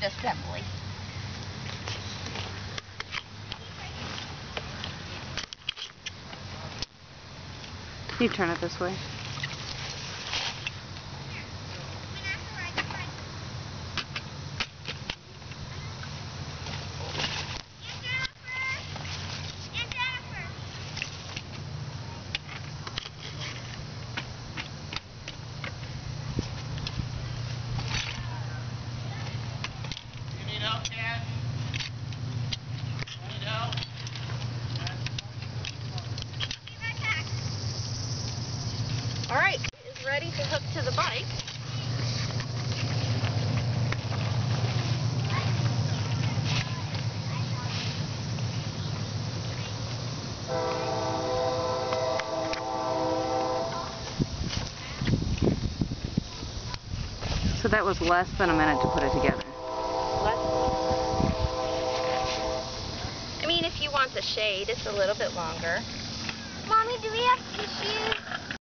assembly. Can you turn it this way? Alright, is ready to hook to the bike. So that was less than a minute to put it together. I mean, if you want the shade, it's a little bit longer. Mommy, do we have tissues?